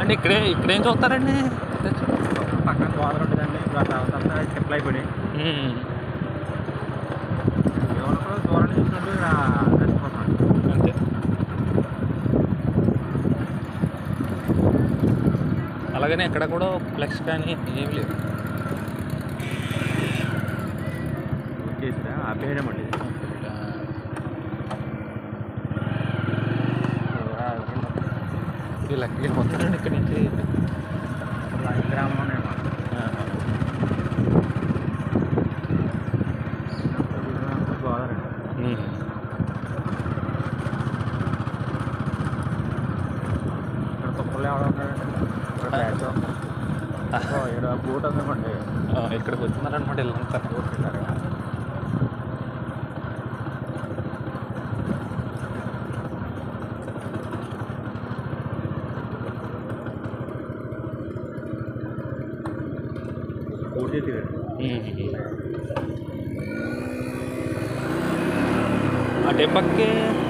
అంటే ఇక్కడేం చూస్తారండి? పక్కన గోదావరి ఉంటుందండి. ఇప్పుడు ఆ తర్వాత చెప్పులు అయిపోయినాయి. ఎవరు కూడా దూరం చూసినట్టు ఇక్కడ చచ్చిపోతున్నాడు అంతే. అలాగనే ఎక్కడ కూడా ఫ్లెక్స్ కానీ ఏం లేదు. చేసిరా ఆపేయడం అండి. వీళ్ళకి వస్తారండి ఇక్కడి నుంచి. గ్రామంలోనే గోదావరి ఇక్కడ తుప్పలు ఎవరు ఉన్నారండి? ఇక్కడ బోట్ ఉందన్నమాట. ఇక్కడికి వస్తున్నారనమాట వీళ్ళంతా. అటే పక్కే